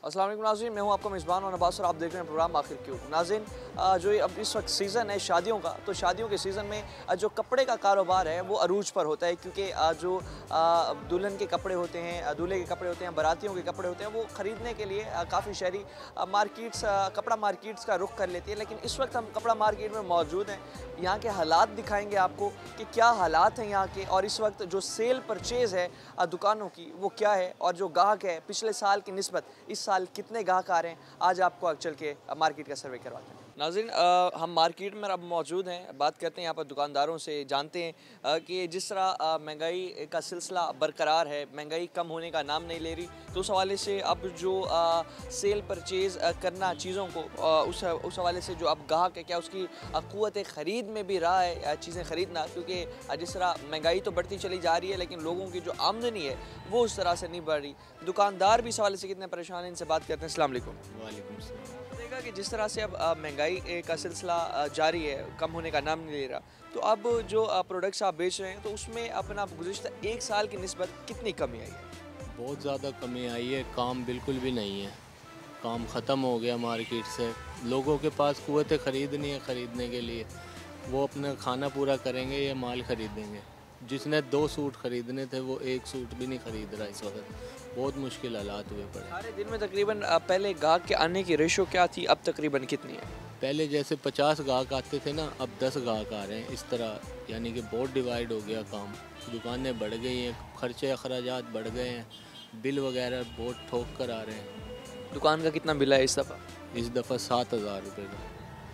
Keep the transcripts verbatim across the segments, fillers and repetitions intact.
अस्सलाम वालेकुम नाज़रीन, मैं हूं आपका मेज़बान और नबास और आप देख रहे हैं प्रोग्राम आखिर क्यों। नाज़रीन, जो ये अब इस वक्त सीज़न है शादियों का, तो शादियों के सीज़न में जो कपड़े का कारोबार है वो अरूज पर होता है, क्योंकि जो दुल्हन के कपड़े होते हैं, दूल्हे के कपड़े होते हैं, बारातियों के कपड़े होते हैं, वो ख़रीदने के लिए काफ़ी शहरी मार्केट्स, कपड़ा मार्केट्स का रुख कर लेती है। लेकिन इस वक्त हम कपड़ा मार्केट में मौजूद हैं, यहाँ के हालात दिखाएँगे आपको कि क्या हालात हैं यहाँ के, और इस वक्त जो सेल परचेज़ है दुकानों की वो क्या है, और जो गाहक है पिछले साल की निस्बत इस साल कितने गाहक आ रहे हैं, आज आपको चल के मार्केट का सर्वे करवाते हैं। नाज़रीन, हम मार्केट में अब मौजूद हैं, बात करते हैं यहाँ पर दुकानदारों से, जानते हैं कि जिस तरह महंगाई का सिलसिला बरकरार है, महंगाई कम होने का नाम नहीं ले रही, तो उस हवाले से अब जो आ, सेल परचेज़ करना चीज़ों को, आ, उस उस हवाले से जो अब गाहक है, क्या उसकी क़ुव्वत ख़रीद में भी रहा है चीज़ें ख़रीदना, क्योंकि जिस तरह महंगाई तो बढ़ती चली जा रही है लेकिन लोगों की जो आमदनी है वो उस तरह से नहीं बढ़ रही। दुकानदार भी इस हवाले से कितने परेशान हैं, इनसे बात करते हैं। अस्सलाम वालेकुम। वालेकुम सलाम। देखा कि जिस तरह से अब महंगाई का सिलसिला जारी है, कम होने का नाम नहीं ले रहा, तो अब जो प्रोडक्ट्स आप बेच रहे हैं तो उसमें अपना गुज़िश्ता एक साल की निस्बत कितनी कमी आई है? बहुत ज़्यादा कमी आई है, काम बिल्कुल भी नहीं है, काम ख़त्म हो गया मार्केट से। लोगों के पास क़ुव्वत ख़रीद नहीं है ख़रीदने के लिए, वो अपना खाना पूरा करेंगे या माल ख़रीदेंगे। जिसने दो सूट ख़रीदने थे वो एक सूट भी नहीं ख़रीद रहा इस वक्त, बहुत मुश्किल हालात हुए पड़े। सारे दिन में तकरीबन पहले गाहक के आने की रेशो क्या थी, अब तकरीबन कितनी है? पहले जैसे पचास गाहक आते थे ना, अब दस गाहक आ रहे हैं, इस तरह यानी कि बहुत डिवाइड हो गया काम। दुकानें बढ़ गई हैं, खर्चे अखराजात बढ़ गए हैं, बिल वगैरह बहुत ठोक कर आ रहे हैं। दुकान का कितना बिल है इस दफ़ा? इस दफ़ा सात हज़ार रुपये का।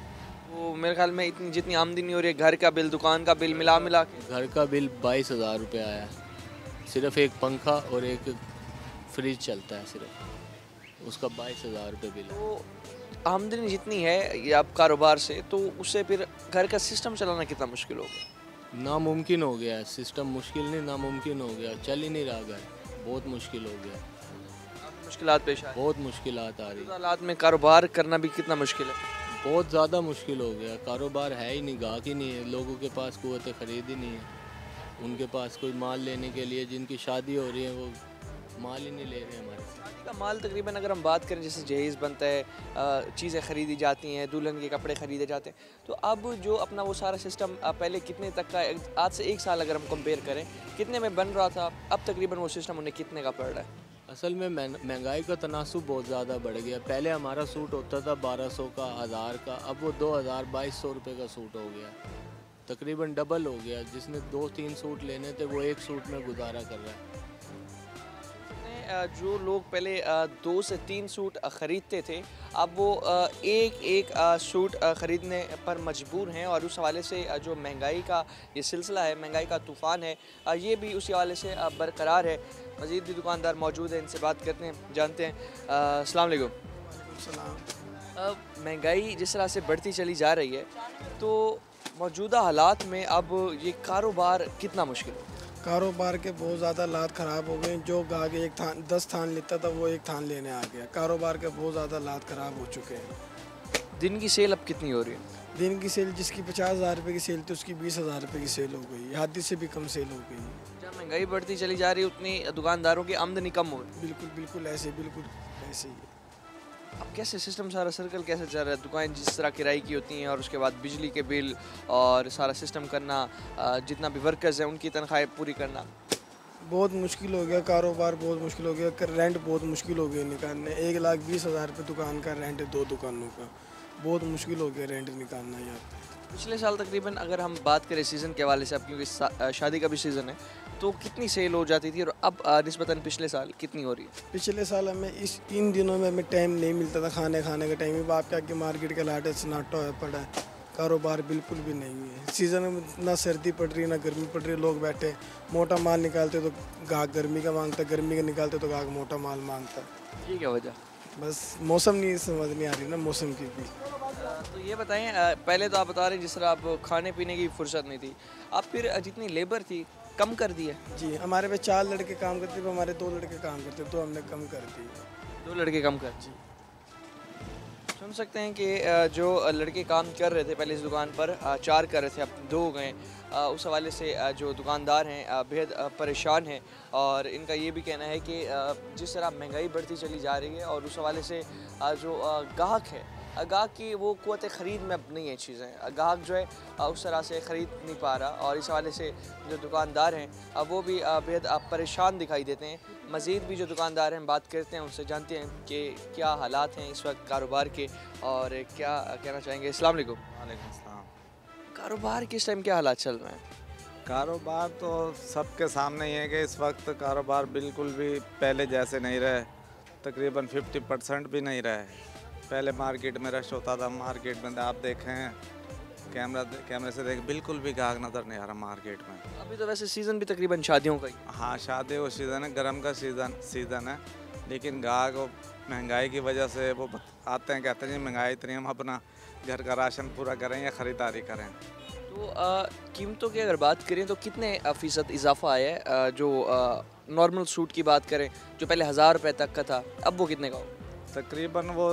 तो मेरे ख्याल में इतनी जितनी आमदनी हो रही है, घर का बिल, दुकान का बिल मिला मिला के घर का बिल बाईस हज़ार रुपये आया है। सिर्फ एक पंखा और एक फ्रिज चलता है सिर्फ, उसका बाईस हज़ार रुपये बिल। तो आमदनी जितनी है ये आप कारोबार से, तो उससे फिर घर का सिस्टम चलाना कितना मुश्किल हो गया? नामुमकिन हो गया है सिस्टम, मुश्किल नहीं नामुमकिन हो गया, चल ही नहीं रहा घर, बहुत मुश्किल हो गया। मुश्किलात पेश आ बहुत मुश्किलात आ रही है। हालात में कारोबार करना भी कितना मुश्किल है? बहुत ज़्यादा मुश्किल हो गया, कारोबार है ही नहीं, गाहक ही नहीं है, लोगों के पास क़ुव्वत ख़रीद ही नहीं है। उनके पास कोई माल लेने के लिए, जिनकी शादी हो रही है वो माल ही नहीं ले रहे हैं। हमारे शादी का माल तकरीबन अगर हम बात करें, जैसे जहेज़ बनता है, चीज़ें ख़रीदी जाती हैं, दुल्हन के कपड़े ख़रीदे जाते हैं, तो अब जो अपना वो सारा सिस्टम पहले कितने तक का, आज से एक साल अगर हम कंपेयर करें, कितने में बन रहा था, अब तकरीबन वो सिस्टम उन्हें कितने का पड़ रहा है? असल में महंगाई का तनासुब बहुत ज़्यादा बढ़ गया। पहले हमारा सूट होता था बारह सौ का, हज़ार का, अब वो दो हज़ार बाईस सौ रुपये का सूट हो गया, तकरीबन डबल हो गया। जिसने दो तीन सूट लेने थे वो एक सूट में गुजारा कर रहा है। जो लोग पहले दो से तीन सूट ख़रीदते थे, अब वो एक एक सूट ख़रीदने पर मजबूर हैं, और उस हवाले से जो महंगाई का ये सिलसिला है, महंगाई का तूफ़ान है, ये भी उसी हवाले से बरकरार है। मज़ीद भी दुकानदार मौजूद हैं, इनसे बात करते हैं, जानते हैं। अस्सलाम वालेकुम। अब महंगाई जिस तरह से बढ़ती चली जा रही है, तो मौजूदा हालात में अब ये कारोबार कितना मुश्किल है? कारोबार के बहुत ज़्यादा हालात ख़राब हो गए। जो गाहक एक थान दस थान लेता था वो एक थान लेने आ गया। कारोबार के बहुत ज़्यादा हालात ख़राब हो चुके हैं। दिन की सेल अब कितनी हो रही है? दिन की सेल जिसकी पचास हज़ार रुपये की सेल थी उसकी बीस हज़ार रुपये की सेल हो गई, आधी से भी कम सेल हो गई। जब महंगाई बढ़ती चली जा रही है उतनी दुकानदारों की आमदनी कम हो रही है। बिल्कुल बिल्कुल ऐसे बिल्कुल ऐसे ही है। अब कैसे सिस्टम, सारा सर्कल कैसे चल रहा है? दुकान जिस तरह किराए की होती हैं, और उसके बाद बिजली के बिल और सारा सिस्टम करना, जितना भी वर्कर्स हैं उनकी तनख्वाहें पूरी करना, बहुत मुश्किल हो गया। कारोबार बहुत मुश्किल हो गया। रेंट बहुत मुश्किल हो गया निकालने। एक लाख बीस हज़ार रुपये दुकान का रेंट है, दो दुकानों का, बहुत मुश्किल हो गया रेंट निकालना यार। पिछले साल तकरीबन अगर हम बात करें सीज़न के हवाले से, अब क्योंकि शादी का भी सीज़न है, तो कितनी सेल हो जाती थी, और अब निस्बतन पिछले साल कितनी हो रही है? पिछले साल हमें इस इन दिनों में हमें टाइम नहीं मिलता था खाने खाने का टाइम। अब आपके आगे मार्केट का लाट सन्नाटा है पड़ा है, कारोबार बिल्कुल भी नहीं है। सीज़न में ना सर्दी पड़ रही है ना गर्मी पड़ रही है, लोग बैठे मोटा माल निकालते तो गाहक गर्मी का मांगता, गर्मी का निकालते तो गाहक मोटा माल मांगता। ये क्या वजह? बस मौसम नहीं समझ नहीं आ रही ना, मौसम की भी। तो ये बताएं, पहले तो आप बता रहे हैं जिस तरह आप खाने पीने की फुर्सत नहीं थी, अब फिर जितनी लेबर थी कम कर दी है? जी, हमारे पे चार लड़के काम करते थे, हमारे दो लड़के काम करते तो हमने कम कर दी। दो लड़के कम कर? जी। सुन सकते हैं कि अ, जो लड़के काम कर रहे थे पहले इस दुकान पर, अ, चार कर रहे थे, अब दो हो गए। अ, उस हवाले से अ, जो दुकानदार हैं अ, बेहद अ, परेशान हैं और इनका ये भी कहना है कि अ, जिस तरह महंगाई बढ़ती चली जा रही है और उस हवाले से अ, जो अ, गाहक है, अ, गाहक की वो क़ुव्वत ख़रीद में अब नहीं है चीज़ें, अ, गाहक जो है अ, उस तरह से ख़रीद नहीं पा रहा और इस हवाले से जो दुकानदार हैं अ, वो भी अ, बेहद अ, परेशान दिखाई देते हैं। मज़ीद भी जो दुकानदार हैं बात करते हैं उनसे, जानते हैं कि क्या हालात हैं इस वक्त कारोबार के और क्या कहना चाहेंगे। अस्सलाम वालेकुम। वालेकुम सलाम। कारोबार किस टाइम क्या हालात चल रहे हैं? कारोबार तो सबके सामने ही है कि इस वक्त कारोबार बिल्कुल भी पहले जैसे नहीं रहे, तकरीबन पचास परसेंट भी नहीं रहे। पहले मार्केट में रश होता था, मार्केट में आप देखें कैमरा कैमरे से देख बिल्कुल भी गाहक नज़र नहीं आ रहा मार्केट में। अभी तो वैसे सीज़न भी तकरीबन शादियों का ही। हाँ, शादी का सीज़न है, गर्म का सीज़न सीज़न है, लेकिन गाहक वो महंगाई की वजह से वो आते हैं, कहते हैं जी महंगाई इतनी, हम अपना घर का राशन पूरा करें या ख़रीदारी करें। तो अ, कीमतों की अगर बात करें तो कितने अ, फ़ीसद इजाफा आया है? अ, जो नॉर्मल सूट की बात करें जो पहले हज़ार रुपये तक का था, अब वो कितने का हो? तकरीबन वो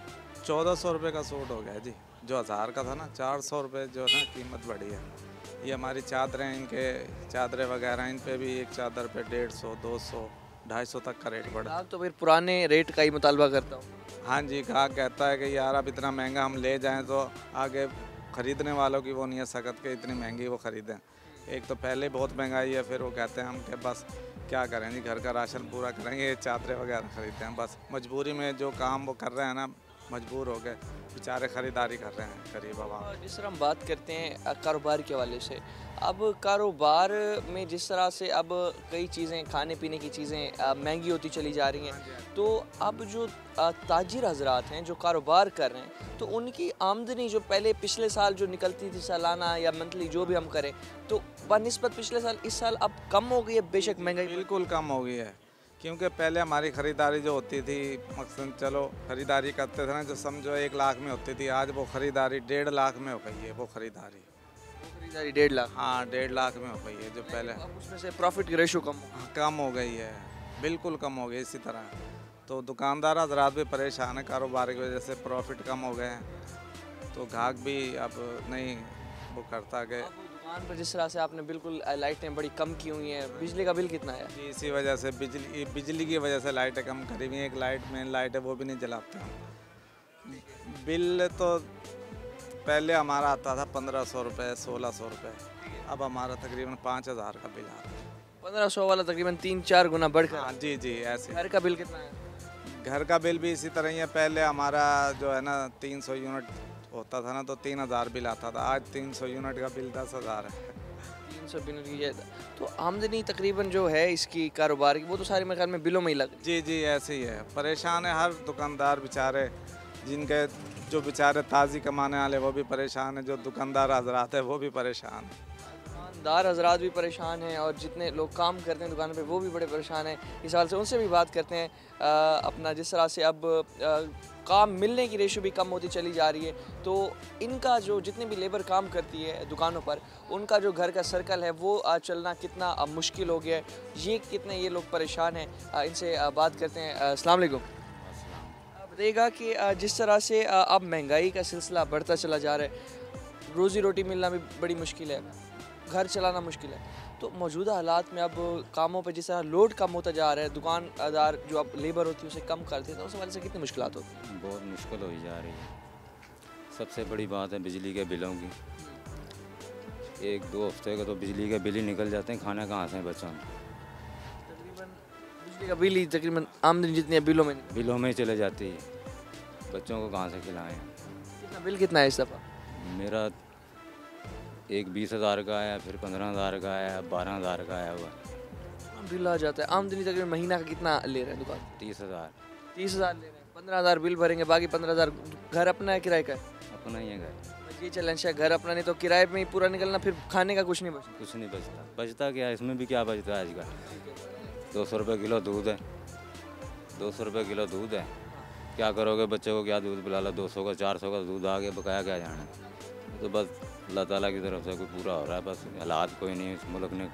चौदह सौ रुपये का सूट हो गया जी। जो हज़ार का था ना, चार सौ रुपये जो है ना कीमत बढ़ी है। ये हमारी चादरें, इनके चादरें वगैरह, इन पे भी एक चादर पे डेढ़ सौ दो सौ ढाई सौ तक का रेट बढ़ा। ग्राहक तो फिर पुराने रेट का ही मुतालबा करता हूँ। हाँ जी, ग्राहक कहता है कि यार अब इतना महंगा हम ले जाएं तो आगे ख़रीदने वालों की वो नहीं है सकत कि इतनी महंगी वो ख़रीदें। एक तो पहले बहुत महंगाई है, फिर वो कहते हैं हम कि बस क्या करें जी, घर का राशन पूरा करेंगे, चादरें वगैरह ख़रीदते हैं, बस मजबूरी में जो काम वो कर रहे हैं ना, मजबूर हो गए बेचारे ख़रीदारी कर रहे हैं गरीब आवाम। जिस तरह हम बात करते हैं अ, कारोबार के हवाले से, अब कारोबार में जिस तरह से अब कई चीज़ें, खाने पीने की चीज़ें महंगी होती चली जा रही हैं, तो अब जो अ, ताजिर हजरात हैं जो कारोबार कर रहे हैं, तो उनकी आमदनी जो पहले पिछले साल जो निकलती थी सालाना या मंथली जो भी हम करें, तो बनिस्बत पिछले साल इस साल अब कम हो गई है। बेशक महंगाई बिल्कुल कम हो गई है, क्योंकि पहले हमारी ख़रीदारी जो होती थी, मकसद चलो ख़रीदारी करते थे ना, जो समझो एक लाख में होती थी, आज वो ख़रीदारी डेढ़ लाख में हो गई है। वो ख़रीदारी खरीदारी डेढ़ लाख हाँ डेढ़ लाख में हो गई है, जो पहले अब उसमें से प्रॉफिट की रेशो कम हो। कम हो गई है, बिल्कुल कम हो गई। इसी तरह तो दुकानदार हजरात भी परेशान है, कारोबार की वजह से प्रॉफिट कम हो गए हैं, तो ग्राहक भी अब नहीं वो करता कि दुकान पर जिस तरह से आपने बिल्कुल लाइटें बड़ी कम की हुई हैं, बिजली का बिल कितना है? जी, इसी वजह से बिजली बिजली की वजह से लाइटें कम करी हुई हैं। एक लाइट मेन लाइट है वो भी नहीं जलाते हम। बिल तो पहले हमारा आता था पंद्रह सौ रुपये सोलह सौ रुपये, अब हमारा तकरीबन पाँच हज़ार का बिल आता है। पंद्रह सौ वाला तकरीबन तीन चार गुना बढ़कर। हाँ जी जी ऐसे। घर का बिल कितना है? घर का बिल भी इसी तरह ही है। पहले हमारा जो है ना तीन सौ यूनिट होता था ना, तो तीन हज़ार बिल आता था, आज तीन सौ यूनिट का बिल दस हज़ार है। तीन सौ यूनिट की ज़्यादा, तो आमदनी तकरीबन जो है इसकी कारोबार की, वो तो सारे मेरे ख्याल में बिलों में ही लग। जी जी ऐसे ही है, परेशान है हर दुकानदार बेचारे, जिनके जो बेचारे ताज़ी कमाने वाले वो भी परेशान है, जो दुकानदार हजरात है वो भी परेशान है। दुकानदार हजरात भी परेशान हैं और जितने लोग काम करते हैं दुकानों पे वो भी बड़े परेशान हैं। इस हाल से उनसे भी बात करते हैं। आ, अपना जिस तरह से अब आ, काम मिलने की रेशो भी कम होती चली जा रही है, तो इनका जो जितने भी लेबर काम करती है दुकानों पर, उनका जो घर का सर्कल है वो आ, चलना कितना आ, मुश्किल हो गया है, ये कितने ये लोग परेशान हैं। आ, इनसे आ, बात करते हैं। अस्सलाम वालेकुम। बताइएगा कि आ, जिस तरह से आ, अब महंगाई का सिलसिला बढ़ता चला जा रहा है, रोज़ी रोटी मिलना भी बड़ी मुश्किल है, घर चलाना मुश्किल है, तो मौजूदा हालात में अब कामों पे जिस तरह लोड कम होता जा रहा है, दुकानदार जो अब लेबर होती है उसे कम करते हैं, तो उस वजह से कितनी मुश्किलात होती हैं? बहुत मुश्किल हो जा रही है। सबसे बड़ी बात है बिजली के बिलों की। एक दो हफ्ते का तो बिजली के बिल ही निकल जाते हैं, खाना कहाँ से बचा। तकरीबन बिजली का बिल ही तकरीबन आमदनी जितनी है बिलों में बिलों में चले जाती है, बच्चों को कहाँ से खिलाएं। कितना बिल कितना है इस दफ़ा? मेरा एक बीस हज़ार का आया, फिर पंद्रह हज़ार का आया, बारह हज़ार का आया हुआ। बिल आ जाता है। आमदनी तकरीबन महीना का कितना ले रहे हैं दुकान? तीस हज़ार तीस हज़ार ले रहे हैं, पंद्रह हज़ार बिल भरेंगे, बाकी पंद्रह हज़ार घर अपना है किराए का? अपना ही है घर। बस ये चैलेंज है, घर अपना नहीं तो किराए में ही पूरा निकलना, फिर खाने का कुछ नहीं बचता। कुछ नहीं बचता। बचता क्या है इसमें भी, क्या बचता है आजकल। दो सौ रुपये किलो दूध है, दो सौ रुपये किलो दूध है, क्या करोगे? बच्चे को क्या दूध पिला लो? दो सौ का चार सौ का दूध आ गया, बकाया क्या जाना। तो बस अल्लाह ताला की तरफ से कोई पूरा हो रहा है, बस हालात कोई नहीं इस मुल्क ने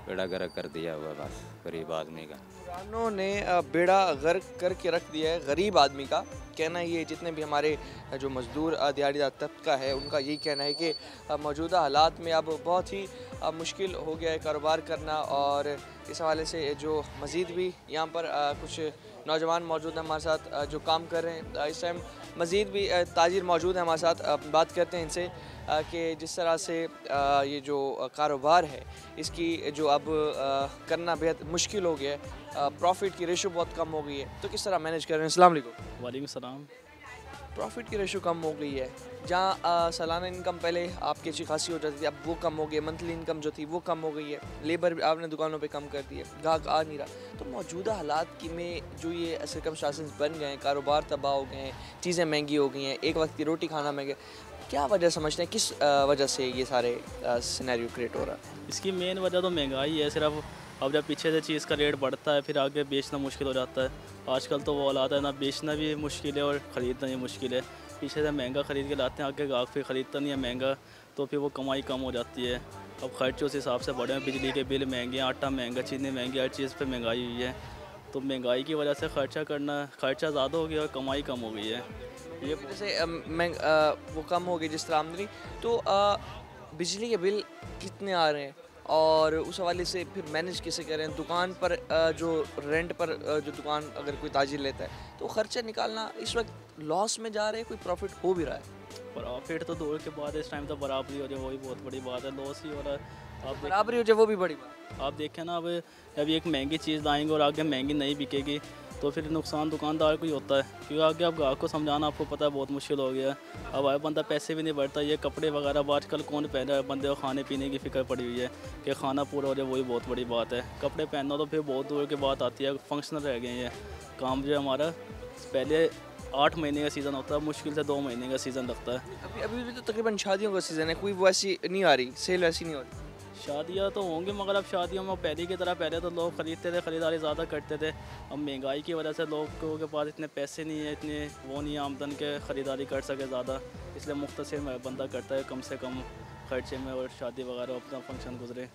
बेड़ा गर्क कर दिया हुआ है बस गरीब आदमी का। हुक्मरानों ने अ, बेड़ा गर्क करके रख दिया है गरीब आदमी का। कहना ये जितने भी हमारे अ, जो मज़दूर अ, दिहाड़ीदार तबका है उनका यही कहना है कि अ, मौजूदा हालात में अब बहुत ही अ, मुश्किल हो गया है कारोबार करना। और इस हवाले से जो मज़ीद भी यहाँ पर अ, कुछ नौजवान मौजूद हैं हमारे साथ अ, जो काम कर रहे हैं। अ, इस टाइम मज़ीद भी अ, ताजिर मौजूद हैं हमारे साथ। अ, बात करते हैं इनसे अ, कि जिस तरह से अ, ये जो अ, कारोबार है इसकी जो अब अ, करना बेहद मुश्किल हो गया है। प्रॉफिट की रेशो बहुत कम हो गई है, तो किस तरह मैनेज कर रहे हैं? अस्सलाम वालेकुम। वालेकुम सलाम। प्रॉफिट की रेशो कम हो गई है, जहाँ अ, सालाना इनकम पहले आपकी अच्छी खासी हो जाती थी, अब वो कम हो गई है। मंथली इनकम जो थी वो कम हो गई है। लेबर भी आपने दुकानों पे कम कर दी है, ग्राहक आ नहीं रहा। तो मौजूदा हालात की में जो ये सर्कमस्टांसेस बन गए हैं, कारोबार तबाह हो गए हैं, चीज़ें महंगी हो गई हैं, एक वक्त की रोटी खाना महंगा, क्या वजह समझते हैं? किस अ, वजह से ये सारे सिनेरियो क्रिएट हो रहा है? इसकी मेन वजह तो महंगाई है सिर्फ। अब जब पीछे से चीज़ का रेट बढ़ता है फिर आगे बेचना मुश्किल हो जाता है। आजकल तो वो हालात है ना, बेचना भी मुश्किल है और ख़रीदना भी मुश्किल है। पीछे से महंगा ख़रीद के लाते हैं, आगे ग्राहक फिर ख़रीदता नहीं है महंगा, तो फिर वो कमाई कम हो जाती है। अब खर्च उस हिसाब से बढ़े हैं, बिजली के बिल महंगे, आटा महंगा, चीनी महंगी, हर चीज़ पे महंगाई हुई है। तो महंगाई की वजह से खर्चा करना खर्चा ज़्यादा हो गया और कमाई कम हो गई है। ये जैसे अ, मैं अ, वो कम हो गई जिस तरह आमदनी, तो अ, बिजली के बिल कितने आ रहे हैं और उस हवाले से फिर मैनेज कैसे करें? दुकान पर अ, जो रेंट पर अ, जो दुकान अगर कोई ताजिर लेता है तो खर्चा निकालना इस वक्त लॉस में जा रहे हैं, कोई प्रॉफिट हो भी रहा है? प्रॉफिट तो दूर के बाद इस टाइम तो बराबरी हो रही है, वही बहुत बड़ी बात है। लॉस ही हो रहा है। आप देख बराबरी हो जाए वो भी बड़ी बात। आप देखें ना, अब अभी एक महंगी चीज़ लाएंगे और आगे महंगी नहीं बिकेगी तो फिर नुकसान दुकानदार को ही होता है, क्योंकि आगे अब ग्राहक को समझाना आपको पता है बहुत मुश्किल हो गया है। अब आए बंदा पैसे भी नहीं बढ़ता, ये कपड़े वगैरह अब आजकल कौन पहन रहा है? बंदे को खाने पीने की फ़िक्र पड़ी हुई है कि खाना पूरा हो जाए, वही बहुत बड़ी बात है। कपड़े पहनना तो फिर बहुत दूर की बात आती है, फंक्शनल रह गए हैं। काम जो है हमारा पहले आठ महीने का सीज़न होता है, मुश्किल से दो महीने का सीज़न लगता है। अभी अभी भी तो तकरीबन शादियों का सीज़न है, कोई वैसी नहीं आ रही, सेल वैसी नहीं हो रही। शादियाँ तो होंगी मगर अब शादियों में पहले की तरह, पहले तो लोग ख़रीदते थे, ख़रीदारी ज़्यादा करते थे। अब महंगाई की वजह से लोगों के पास इतने पैसे नहीं है, इतने वो नहीं है आमदन के ख़रीदारी कर सके ज़्यादा, इसलिए मुख्तसर में बंदा करता है कम से कम खर्चे में और शादी वगैरह अपना फंक्शन गुजरे।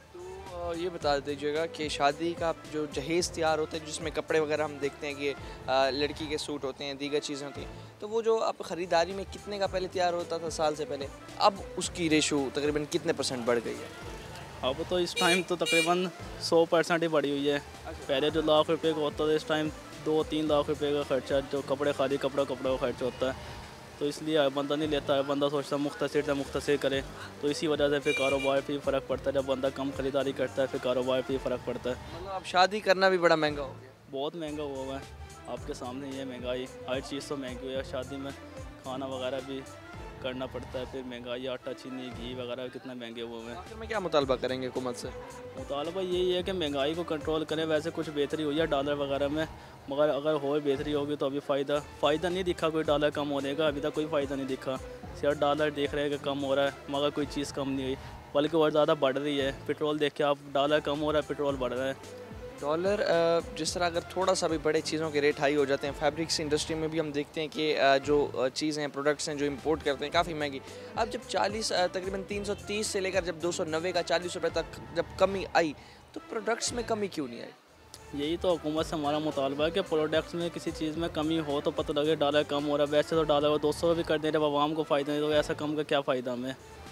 तो अ, ये बता दीजिएगा कि शादी का जो जहेज़ तैयार होता है, जिसमें कपड़े वगैरह हम देखते हैं कि अ, लड़की के सूट होते हैं, दीगर चीज़ें होती हैं, तो वो जो आप ख़रीदारी में कितने का पहले तैयार होता था साल से पहले, अब उसकी रेशो तकरीबन कितने परसेंट बढ़ गई है? अब तो इस टाइम तो तकरीबन सौ परसेंट ही बढ़ी हुई है। पहले जो लाख रुपए का होता था इस टाइम दो तीन लाख रुपए का खर्चा, जो कपड़े खाली कपड़ा कपड़ा का खर्च होता है। तो इसलिए बंदा नहीं लेता है, बंदा सोचता है मुख्तसर से मुख्तसर करे, तो इसी वजह से फिर कारोबार पे फ़र्क पड़ता है। जब बंदा कम ख़रीदारी करता है फिर कारोबार पे फ़र्क पड़ता है। मतलब अब शादी करना भी बड़ा महंगा हो गया। बहुत महंगा हुआ हुआ है, आपके सामने ये महंगाई, हर चीज़ तो महंगी हुई है। शादी में खाना वगैरह भी करना पड़ता है, फिर महंगाई, आटा चीनी घी वगैरह कितना महंगे हुए हैं। आखिर में क्या मुतालबा करेंगे हुकूमत से? मुतालबा यही है कि महंगाई को कंट्रोल करें। वैसे कुछ बेहतरी हुई है डॉलर वगैरह में, मगर अगर और बेहतरी होगी तो अभी फ़ायदा फ़ायदा नहीं दिखा कोई डॉलर कम होने का, अभी तक कोई फ़ायदा नहीं दिखा। सिर्फ डॉलर देख रहे हैं कि कम हो रहा है, मगर कोई चीज़ कम नहीं हुई, बल्कि और ज़्यादा बढ़ रही है। पेट्रोल देख के आप, डॉलर कम हो रहा है, पेट्रोल बढ़ रहा है। डॉलर अ, जिस तरह अगर थोड़ा सा भी बड़े चीज़ों के रेट हाई हो जाते हैं, फैब्रिक्स इंडस्ट्री में भी हम देखते हैं कि अ, जो अ, चीज़ें हैं, प्रोडक्ट्स हैं जो इंपोर्ट करते हैं काफ़ी महंगी। अब जब चालीस अ, तकरीबन तीन सौ तीस से लेकर जब दो सौ नब्बे का चालीस रुपये तक जब कमी आई, तो प्रोडक्ट्स में कमी क्यों नहीं आई? यही तो हुकूमत से हमारा मुतालबा है कि प्रोडक्ट्स में किसी चीज़ में कमी हो तो पता लगे। डॉलर कम हो रहा है, वैसे तो डॉलर को दो सौ भी कर दे रहे, अब आवाम को फ़ायदा नहीं, तो ऐसा कम का क्या फ़ायदा हमें?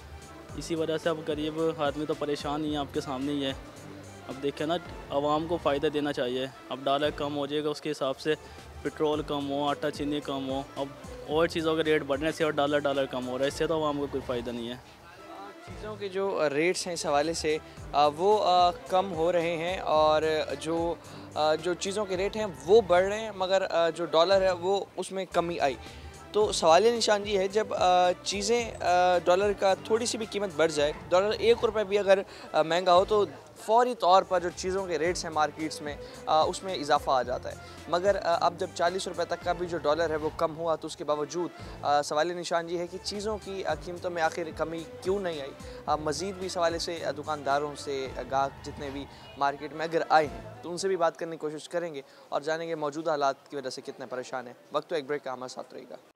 इसी वजह से अब गरीब आदमी तो परेशान ही है, आपके सामने ही है। अब देखें ना, आवाम को फ़ायदा देना चाहिए। अब डॉलर कम हो जाएगा, उसके हिसाब से पेट्रोल कम हो, आटा चीनी कम हो। अब और चीज़ों के रेट बढ़ने से और डॉलर डॉलर कम हो रहा है, इससे तो आवाम को कोई फ़ायदा नहीं है। चीज़ों के जो रेट्स हैं इस हवाले से अ, वो अ, कम हो रहे हैं और जो अ, जो चीज़ों के रेट हैं वो बढ़ रहे हैं, मगर अ, जो डॉलर है वो उसमें कमी आई। तो सवालिया निशान ये है, जब अ, चीज़ें अ, डॉलर का थोड़ी सी भी कीमत बढ़ जाए, डॉलर एक रुपये भी अगर अ, महंगा हो, तो फ़ौरी तौर पर जो चीज़ों के रेट्स हैं मार्केट्स में अ, उसमें इजाफा आ जाता है। मगर अ, अब जब चालीस रुपये तक का भी जो डॉलर है वो कम हुआ, तो उसके बावजूद अ, सवालिया निशान ये है कि चीज़ों की अ, कीमतों में आखिर कमी क्यों नहीं आई? अ, मज़ीद भी इस हवाले से अ, दुकानदारों से, अ, ग्राहक जितने भी मार्केट में अगर आए हैं तो उनसे भी बात करने की कोशिश करेंगे और जानेंगे मौजूदा हालात की वजह से कितने परेशान हैं। वक्त तो एक ब्रेक का, हमारे साथ रहेगा।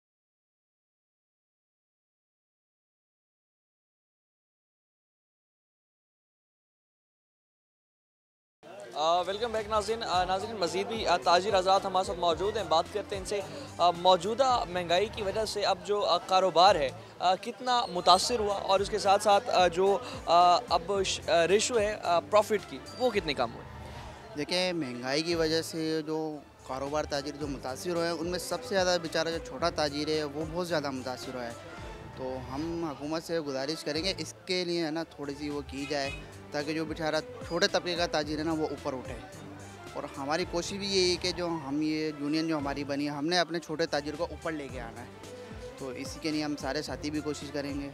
वेलकम बैक नाज़रीन। नाज़रीन मज़ीद भी अ, ताजिर हज़रात हमारे साथ मौजूद हैं। बात करते हैं इनसे अ, मौजूदा महंगाई की वजह से अब जो अ, कारोबार है अ, कितना मुतासिर हुआ और उसके साथ साथ अ, जो अ, अब रेशो है अ, प्रॉफिट की वो कितनी कम हुई। देखिए, महंगाई की वजह से जो कारोबार ताजिर जो मुतासिर हुए हैं, उनमें सबसे ज़्यादा बेचारा जो छोटा ताजिर है वो बहुत ज़्यादा मुतासिर हुआ है। तो हम हुकूमत से गुजारिश करेंगे इसके लिए है ना थोड़ी सी वो की जाए, ताकि जो बेचारा छोटे तबके का ताजिर है ना वो ऊपर उठे। और हमारी कोशिश भी यही है कि जो हम ये यूनियन जो हमारी बनी है, हमने अपने छोटे ताजिर को ऊपर लेके आना है। तो इसी के लिए हम सारे साथी भी कोशिश करेंगे।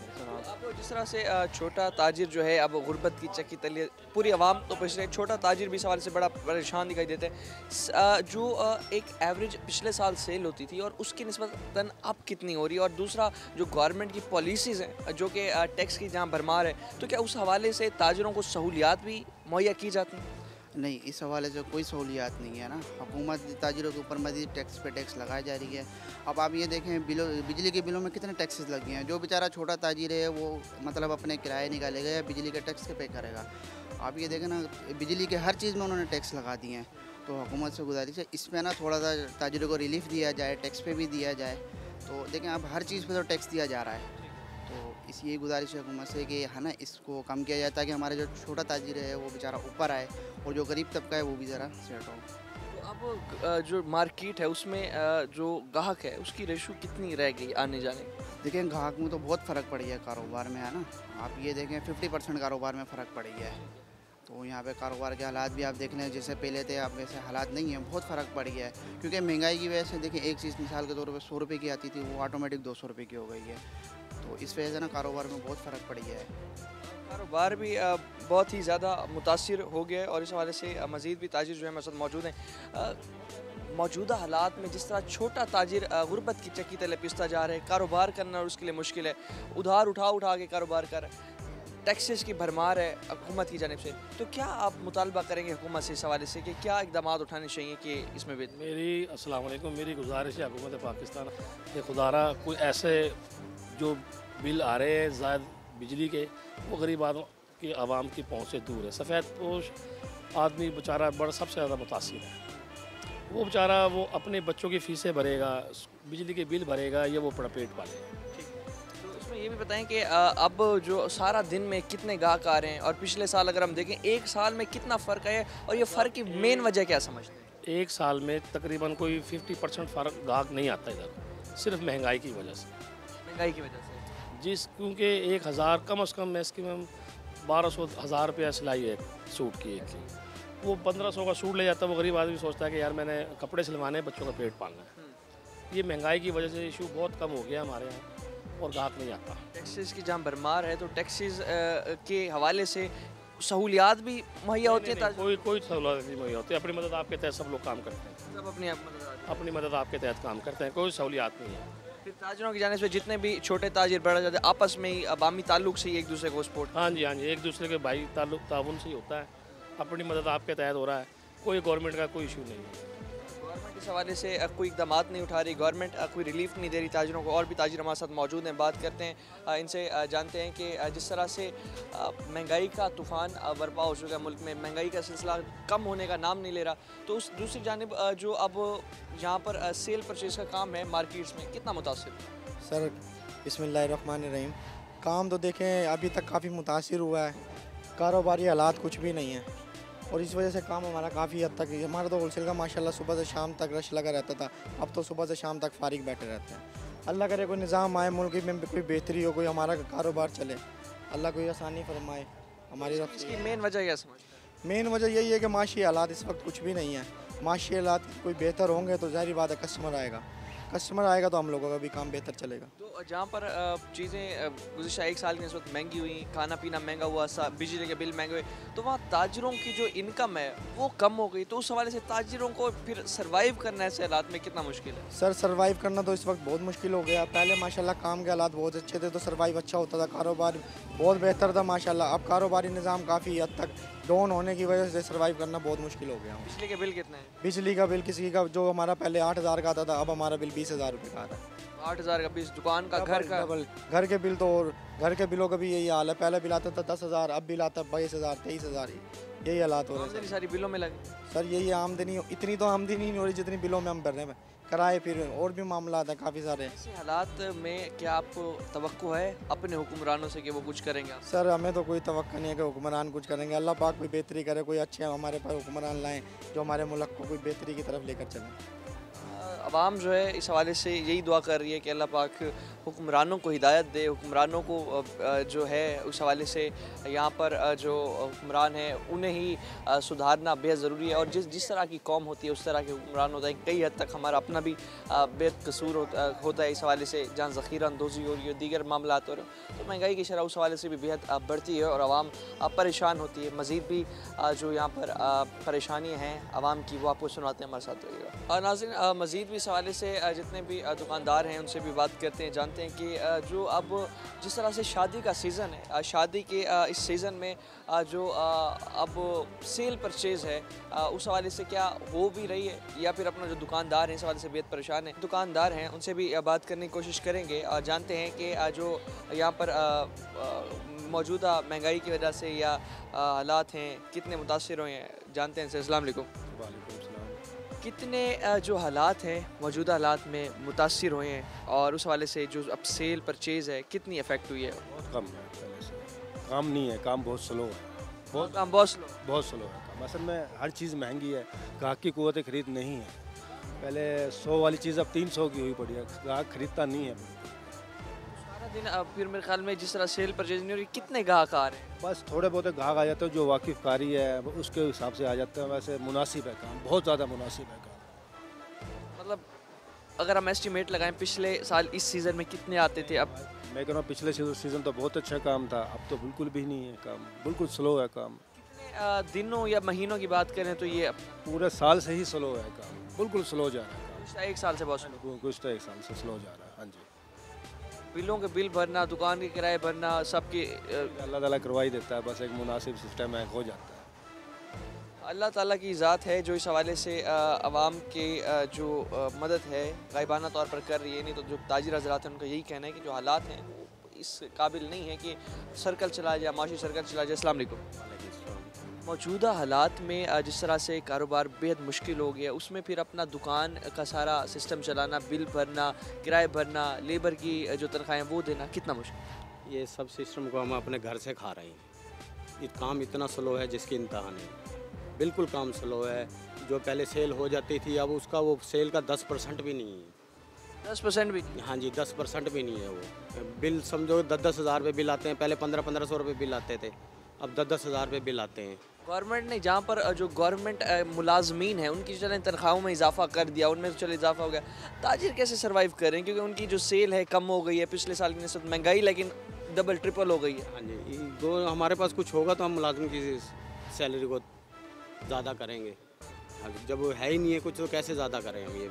अब जिस तरह से अ, छोटा ताजिर जो है अब गुर्बत की चक्की तले पूरी आवाम तो पिछले छोटा ताजिर भी सवाल से बड़ा परेशान दिखाई देते हैं। स- अ, जो अ, एक एवरेज पिछले साल सेल होती थी और उसकी निस्बतन अब कितनी हो रही है, और दूसरा जो गवर्नमेंट की पॉलिसीज़ हैं जो कि अ, टैक्स की जहाँ भरमार है, तो क्या उस हवाले से ताजिरों को सहूलियात भी मुहैया की जाती हैं। नहीं, इस हवाले से कोई सहूलियात नहीं है ना। हुकूमत ताजिरों के ऊपर मज़ीद टैक्स पे टैक्स लगाई जा रही है। अब आप ये देखें, बिलों बिजली के बिलों में कितने टैक्सेस लगे हैं। जो बेचारा छोटा ताजिर है वो मतलब अपने किराए निकालेगा या बिजली के टैक्स के पे करेगा। आप ये देखें ना, बिजली के हर चीज़ में उन्होंने टैक्स लगा दिए हैं। तो हुकूमत से गुजारिश है इस पर ना थोड़ा सा ताजिरों को रिलीफ दिया जाए, टैक्स पे भी दिया जाए। तो देखें, अब हर चीज़ पर तो टैक्स दिया जा रहा है। तो इस यही गुजारिश है हुकूमत से कि है ना इसको कम किया जाए, ताकि हमारे जो छोटा ताजिर है वो बेचारा ऊपर आए और जो गरीब तबका है वो भी ज़रा सेट हो। तो अब अ, जो मार्केट है उसमें अ, जो ग्राहक है उसकी रेशो कितनी रह गई आने जाने की? देखिए, ग्राहक में तो बहुत फ़र्क पड़ी है कारोबार में, है ना। आप ये देखें, फिफ्टी परसेंट कारोबार में फ़र्क पड़ी है। तो यहाँ पे कारोबार के हालात भी आप देख लें, जैसे पहले थे अब वैसे हालात नहीं है, बहुत फ़र्क पड़ी है। क्योंकि महंगाई की वजह से देखिए, एक चीज़ मिसाल के तौर पर सौ रुपये की आती थी वो ऑटोमेटिक दो सौ रुपये की हो गई है। तो इस वजह से ना कारोबार में बहुत फ़र्क पड़ी है। कारोबार भी अ, बहुत ही ज़्यादा मुतासिर हो गया है और इस हवाले से अ, मज़ीद भी ताजिर जो है मेरे साथ मौजूद हैं। अ, मौजूदा हालात में जिस तरह छोटा ताजिर अ, गुर्बत की चक्की तले पिसता जा रहा है, कारोबार करना उसके लिए मुश्किल है, उधार उठा उठा के कारोबार कर रहा है, टैक्सेस की भरमार है हुकूमत की जानिब से, तो क्या आप मुतालबा करेंगे हुकूमत से इस हवाले से कि क्या इकदाम उठाने चाहिए कि इसमें भी? मेरी अस्सलाम वालेकुम मेरी गुजारिश है हुकूमत पाकिस्तान कि खुदारा कोई ऐसे जो बिल आ रहे हैं ज़ायद बिजली के, वो गरीब आदम की आवाम की पहुँच से दूर है। सफ़ेद पोश आदमी बेचारा बड़ा सबसे ज़्यादा मुतासिर है। वो बेचारा वो अपने बच्चों की फ़ीसें भरेगा, बिजली के बिल भरेगा, या वो अपना पेट पालेगा। तो इसमें ये भी बताएं कि अ, अब जो सारा दिन में कितने गाहक आ रहे हैं और पिछले साल अगर हम देखें एक साल में कितना फ़र्क है, और ये फ़र्क की मेन वजह क्या समझते हैं? एक साल में तकरीबन कोई फिफ्टी परसेंट फ़र्क गाहक नहीं आता इधर, सिर्फ महंगाई की वजह से। महंगाई की वजह से जिस क्योंकि एक हज़ार कम अज़ कम इसकी में बारह सौ हज़ार रुपया सिलाई है सूट की एक की, वो पंद्रह सौ का सूट ले जाता है। वो गरीब आदमी सोचता है कि यार मैंने कपड़े सिलवाने हैं, बच्चों का पेट पालना है। ये महंगाई की वजह से इशू बहुत कम हो गया हमारे यहाँ और गाहक नहीं आता। टैक्सेस की जहाँ भरमार है तो टैक्सेस के हवाले से सहूलियात भी मुहैया होती है। नहीं, नहीं, कोई कोई सहूलत नहीं मुहैया होती। अपनी मदद आपके तहत सब लोग काम करते हैं, सब अपनी आप मदद आती है। अपनी मदद आपके तहत काम करते हैं, कोई सहूलियात नहीं है। फिर ताजिरों की जाने से जितने भी छोटे ताजिर बड़ा जाते हैं आपस में ही अबामी ताल्लुक से ही एक दूसरे को सपोर्ट। हाँ जी, हाँ जी, एक दूसरे के भाई ताल्लुक ताउन से ही होता है। अपनी मदद आपके तहत हो रहा है, कोई गवर्नमेंट का कोई इशू नहीं है। गवर्नमेंट इस हवाले से अ, कोई इकदाम नहीं उठा रही, गवर्नमेंट अ, कोई रिलीफ नहीं दे रही ताजिरों को। और भी ताजिर हमारे साथ मौजूद हैं, बात करते हैं अ, इनसे अ, जानते हैं कि अ, जिस तरह से अ, महंगाई का तूफ़ान अ, बर्पा हो चुका है मुल्क में, महंगाई का सिलसिला कम होने का नाम नहीं ले रहा, तो उस दूसरी जानिब अ, जो अब यहाँ पर अ, सेल परचेज़ का काम है मार्केट्स में कितना मुतासिर? सर बिस्मिल्लाहिर्रहमानिर्रहीम, काम तो देखें अभी तक काफ़ी मुतासिर हुआ है, कारोबारी हालात कुछ भी नहीं है और इस वजह से काम हमारा काफ़ी हद तक, हमारा तो होलसेल का माशाल्लाह सुबह से शाम तक रश लगा रहता था, अब तो सुबह से शाम तक फारिग बैठे रहते हैं। अल्लाह करे कोई निज़ाम आए, मुल्क में कोई बेहतरी हो, कोई हमारा कारोबार चले, अल्लाह कोई आसानी फरमाए हमारी तरफ से। इसकी मेन वजह क्या समझते हैं? मेन वजह यही है कि माशी हालात इस वक्त कुछ भी नहीं है। माशी हालात कोई बेहतर होंगे तो ज़ाहिर बात है कस्टमर आएगा, कस्टमर आएगा तो हम लोगों का भी काम बेहतर चलेगा। तो जहाँ पर चीज़ें गुज़िश्ता एक साल के इस वक्त महंगी हुई, खाना पीना महंगा हुआ, बिजली के बिल महंगे हुए, तो वहाँ ताजिरों की जो इनकम है वो कम हो गई, तो उस हवाले से ताजिरों को फिर सर्वाइव करना ऐसे हालात में कितना मुश्किल है? सर सर्वाइव करना तो इस वक्त बहुत मुश्किल हो गया। पहले माशाल्लाह काम के हालात बहुत अच्छे थे तो सर्वाइव अच्छा होता था, कारोबार बहुत बेहतर था माशाल्लाह। अब कारोबारी निज़ाम काफ़ी हद तक डाउन होने की वजह से सर्वाइव करना बहुत मुश्किल हो गया। बिजली के बिल कितने हैं? बिजली का बिल किसी का जो हमारा पहले आठ हज़ार का आता था, अब हमारा बिल बीस हज़ार रुपये का आता है। आठ हज़ार का बीस, दुकान का, घर का। डबल घर के बिल तो, और घर के बिलों का भी यही हाल है। पहले बिल आता था दस हज़ार, अब बिल आता है बाईस हज़ार तेईस हज़ार यही हालात हो रहे हैं आमदनी सारी बिलों में लगी। सर। यही आमदनी, इतनी तो आमदनी नहीं हो रही जितनी बिलों में हम भर रहे हैं, किराए, फिर और भी मामला हैं काफ़ी सारे। ऐसे हालात में क्या आपको तवक्को है अपने हुक्मरानों से कि वो कुछ करेंगे आप? सर हमें तो कोई तवक्को नहीं है कि हुक्मरान कुछ करेंगे। अल्लाह पाक कोई बेहतरी करे, कोई अच्छे हमारे पास हुक्मरान लाएं जो हमारे मुल्क को कोई बेहतरी की तरफ लेकर चलें। अवाम जो है इस हवाले से यही दुआ कर रही है कि अल्लाह पाक हुक्मरानों को हिदायत दे, हुक्मरानों को जो है उस हवाले से यहाँ पर जो हुक्मरान हैं उन्हें ही सुधारना बेहद ज़रूरी है। और जिस जिस तरह की कौम होती है उस तरह के हुक्मरान होता है। कई हद तक हमारा अपना भी बेहद कसूर होता होता है इस हवाले से, जहाँ ज़ख़ीरा अंदोज़ी हो रही है, दीगर मामला हो रहे हैं, तो महंगाई की शरह उस हवाले से भी बेहद बढ़ती है और आवाम परेशान होती है। मज़ीद भी जो यहाँ पर परेशानियाँ हैं आवाम की वो आपको सुनाते हैं, हमारे साथ रहिएगा। और नाज़रीन मज़ीद भी इस हवाले से जितने भी दुकानदार हैं उनसे भी बात करते हैं, जानते हैं कि जो अब जिस तरह से शादी का सीज़न है, शादी के इस सीज़न में जो अब सेल परचेज़ है उस हवाले से क्या हो भी रही है या फिर अपना जो दुकानदार हैं इस हवाले से बेहद परेशान है। दुकानदार हैं उनसे भी बात करने की कोशिश करेंगे और जानते हैं कि जो यहाँ पर मौजूदा महंगाई की वजह से या हालात हैं कितने मुतासिर हुए हैं, जानते हैं। अस्सलाम वालेकुम। कितने जो हालात हैं मौजूदा हालात में मुतासिर हुए हैं और उस हवाले से जो अब सेल परचेज़ है कितनी इफ़ेक्ट हुई है? बहुत कम है पहले से, काम नहीं है, काम बहुत स्लो है, बहुत काम बहुत स्लो बहुत स्लो है काम। असल में हर चीज़ महंगी है, ग्राहक की कुव्वत खरीद नहीं है। पहले सौ वाली चीज़ अब तीन सौ की हुई पड़ी है, ग्राहक खरीदता नहीं है। सारा दिन अब फिर मेरे ख्याल में जिस तरह सेल परचेज नहीं हो रही, कितने ग्राहक आ रहे हैं? बस थोड़े बहुत ग्राहक आ जाते हैं जो वाकिफ़ कारी है उसके हिसाब से आ जाते हैं। वैसे मुनासिब है काम, बहुत ज़्यादा मुनासिब है काम। मतलब अगर हम एस्टिमेट लगाएं पिछले साल इस सीज़न में कितने आते थे? अब मैं कह रहा हूँ पिछले सीज़न तो बहुत अच्छा काम था, अब तो बिल्कुल भी नहीं है काम, बिल्कुल स्लो है काम। कितने दिनों या महीनों की बात करें तो ये पूरे साल से ही स्लो है काम, बिल्कुल स्लो जा रहा है काम। एक साल से बहुत स्लो, कुछ तो एक साल से स्लो जा रहा है। हाँ जी, बिलों के बिल भरना, दुकान के किराए भरना, सबके अल्लाह ताला करवाई देता है, बस एक मुनासिब सिस्टम है, हो जाता है। अल्लाह ताला की ज़ात है जो इस हवाले से आवाम के जो मदद है गायबाना तौर पर कर रही है। नहीं तो जो ताजिर हज़रात हैं उनका यही कहना है कि जो हालात हैं वो इस काबिल नहीं है कि सर्कल चला जाए, माशी सर्कल चला जाए। अस्सलाम वालेकुम। मौजूदा हालात में जिस तरह से कारोबार बेहद मुश्किल हो गया, उसमें फिर अपना दुकान का सारा सिस्टम चलाना, बिल भरना, किराए भरना, लेबर की जो तनख्वाहें वो देना कितना मुश्किल? ये सब सिस्टम को हम अपने घर से खा रहे हैं। ये काम इतना स्लो है जिसकी इंतहा नहीं, बिल्कुल काम स्लो है। जो पहले सेल हो जाती थी अब उसका वो सेल का दस परसेंट भी नहीं है। दस परसेंट भी? हाँ जी, दस परसेंट भी नहीं है। वो बिल समझो दस दस हज़ार रुपये बिल आते हैं, पहले पंद्रह पंद्रह सौ रुपये बिल आते थे, अब दस दस हज़ार रुपये बिल आते हैं। गवर्नमेंट ने जहाँ पर जो गवर्नमेंट मुलाजमीन है उनकी चलें तनख्वाहों में इजाफा कर दिया, उनमें तो चले इजाफा हो गया, ताजिर कैसे सर्वाइव कर रहे हैं? क्योंकि उनकी जो सेल है कम हो गई है पिछले साल की निस्बत, महंगाई लेकिन डबल ट्रिपल हो गई है। हाँ जी, दो हमारे पास कुछ होगा तो हम मुलाजिम की सैलरी को ज़्यादा करेंगे, जब वो है ही नहीं है कुछ तो कैसे ज़्यादा करें हम, ये